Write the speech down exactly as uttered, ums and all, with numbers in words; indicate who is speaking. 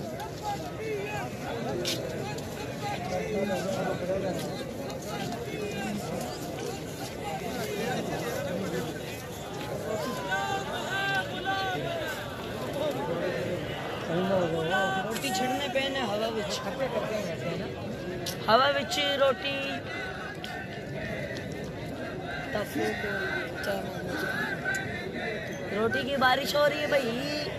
Speaker 1: रोटी छिड़ने पे ने हवा विच हवा विच रोटी रोटी की बारिश हो रही है भाई।